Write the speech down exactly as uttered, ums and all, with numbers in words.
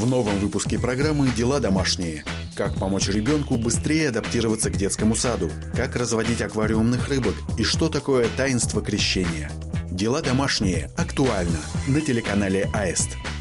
В новом выпуске программы «Дела домашние». Как помочь ребенку быстрее адаптироваться к детскому саду, как разводить аквариумных рыбок и что такое таинство крещения. «Дела домашние» актуально на телеканале АЭСТ.